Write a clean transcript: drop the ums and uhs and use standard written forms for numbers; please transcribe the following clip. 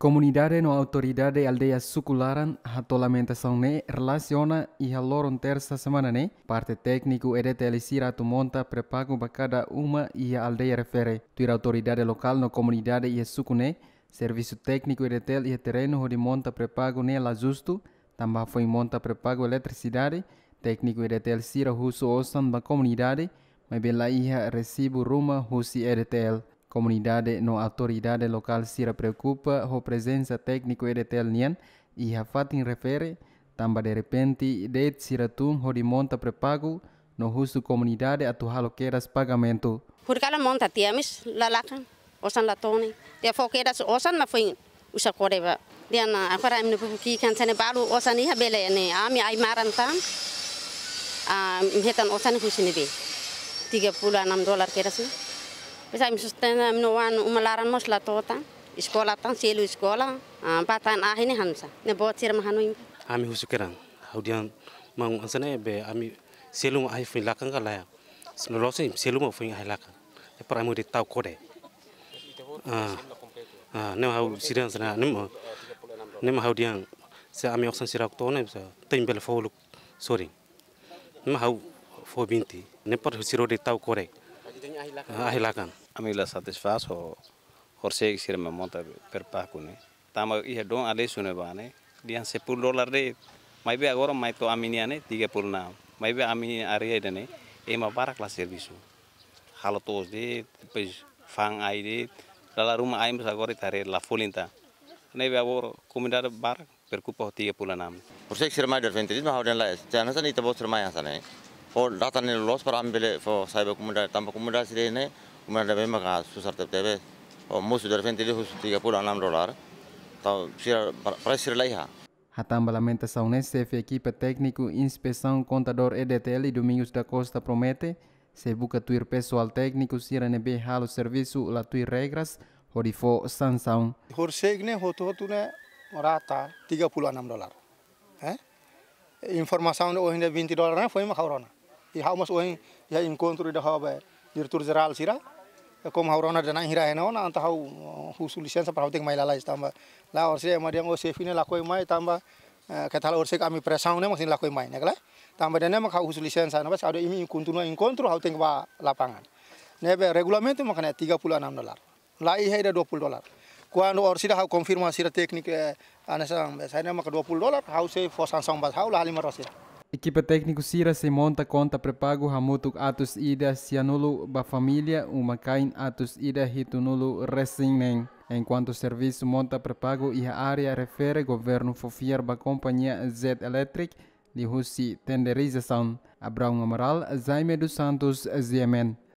Comunidade no autoridade aldeia Sucularan a lamentação ne relaciona e a loron terça semana ne parte técnico EDTL Sira tu monta prepago para cada uma e a aldeia refere. Tuir autoridade local no comunidade e sucune serviço técnico EDTL e terreno de monta prepago ne la justo também foi monta prepago eletricidade técnico EDTL Sira husu osan ba comunidade mas bela ia recibo ruma husi EDTL. Comunidade no autoridade local se preocupa com a presença técnica EDTL nian e a fatin refere tamba de repente de siratum ho de monta prepago no husu comunidade atual queras pagamento. Por cada monta tiamis lalakan osan latoni dia fokeras osan ma foi usa koreba dia na agora em no puki kan sene balu osan iha bele ne ami ai marantam hetan osan husini be $36 keras ni. Bisa sustena minuan umalaran mos la tota sekolah tan selu sekolah batan ahini hansa ne bot sir mahanu ami husukeran haudian mang ansane be ami selu ai fin lakan kala snolosi selu mo fin ai lakan e para mo de tau kode ne hau siran sana ne haudian se ami oksan sirak to ne tembel foluk sorry ne hau fo binti ne par siro de tau kode ai lakan Ami la satisfaço horse sir me monta per pakune tama ia don ale sune bane dian $10 de mai be agora mai to aminiane 36 mai be amini area dene e ma barak la serviço halatos de depois fang ai de la rumah ai mas agora tare la folinta ne be agora comunidade barak percupa 36 horse sir mai der 20 ma hauden la jana san ita bos mai asane o data ne los para ambele fo saiba comunidade tamba comunidade sirene Kemudian ada memang susah tertebe, musuh dari venti itu $36, tahu sih presir laiha. Hatamba lamentação nesse equipe técnico inspeção contador EDTL Domingos da Costa promete se busca tuir pessoal técnico sira nebe halo serviço la tuir regras hori fo sanção. Horsegne hotu ne rata $36. Informação o ainda $20 né foi uma corona. E how mas o ya encontro da habe diretor geral sira como haurona dana hira heno na anta hau husu lisensa para hoting mai lala tamba la orse madiang o sefine la koi mai tamba katala orse kami pressão ne masin la koi mai nekala tamba dana mak hau husu lisensa na bas ada imi encontro hoting ba lapangan nebe regulamento makanya $36 la ihe ada $20 quando orse da hau konfirmasi teknik anasang saya mak $20 hau se fo sansang bas hau la 5 Equipe técnico Sira se monta conta prepago hamutuk atus ida sianulu ba família uma kain atus ida hitunulu resinen enquanto serviço monta prepago e a área refere governo fofiar ba companhia Z Electric li husi tenderização Abraão Amaral Jaime dos Santos Ziemen